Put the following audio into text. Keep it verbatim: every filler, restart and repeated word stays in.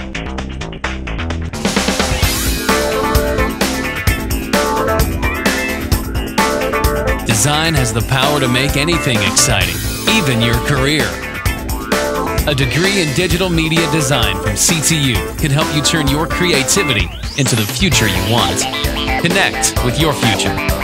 Design has the power to make anything exciting, even your career. A degree in digital media design from C T U can help you turn your creativity into the future you want. Connect with your future.